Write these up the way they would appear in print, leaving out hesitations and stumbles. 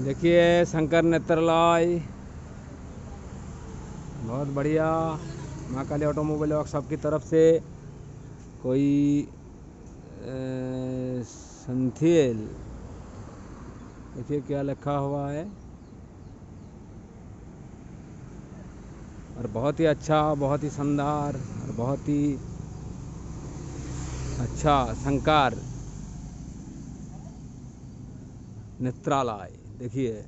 देखिए शंकर नेत्रालय बहुत बढ़िया। माँ काली ऑटोमोबाइल वर्कशॉप की तरफ से कोई संथेल, देखिए क्या लिखा हुआ है। और बहुत ही अच्छा, बहुत ही शानदार और बहुत ही अच्छा शंकर नेत्रालय। देखिए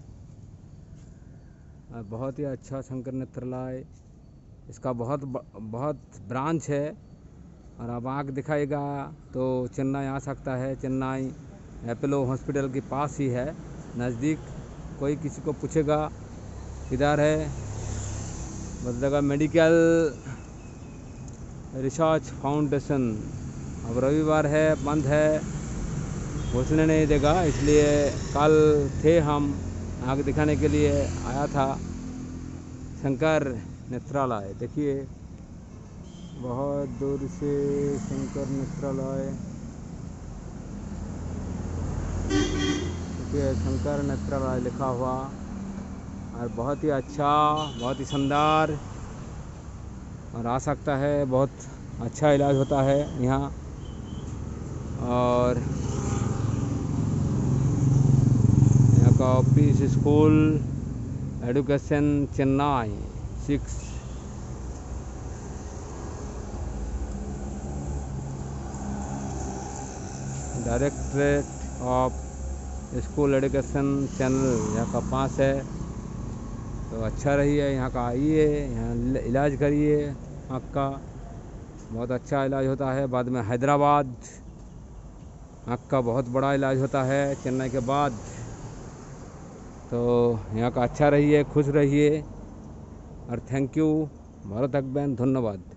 बहुत ही अच्छा शंकर नेत्रालय। इसका बहुत ब्रांच है। और अब आँख दिखाएगा तो चेन्नई आ सकता है। चेन्नई अपोलो हॉस्पिटल के पास ही है, नज़दीक। कोई किसी को पूछेगा किधर है, बताएगा मेडिकल रिसर्च फाउंडेशन। अब रविवार है, बंद है, घुसने नहीं देगा, इसलिए कल थे हम, आँख दिखाने के लिए आया था शंकर नेत्रालय। देखिए बहुत दूर से शंकर नेत्रालय, देखिए शंकर नेत्रालय लिखा हुआ। और बहुत ही अच्छा, बहुत ही शानदार, और आ सकता है। बहुत अच्छा इलाज होता है यहाँ। और यहाँ का office, school education Chennai 6, directorate of school education channel यहाँ का पास है। तो अच्छा रही है, यहाँ का आइए, यहाँ इलाज करिए आँख का। बहुत अच्छा इलाज होता है। बाद में हैदराबाद आँख का बहुत बड़ा इलाज होता है चेन्नई के बाद। तो यहाँ का अच्छा रहिए, खुश रहिए। और थैंक यू। भारत अकबैन, धन्यवाद।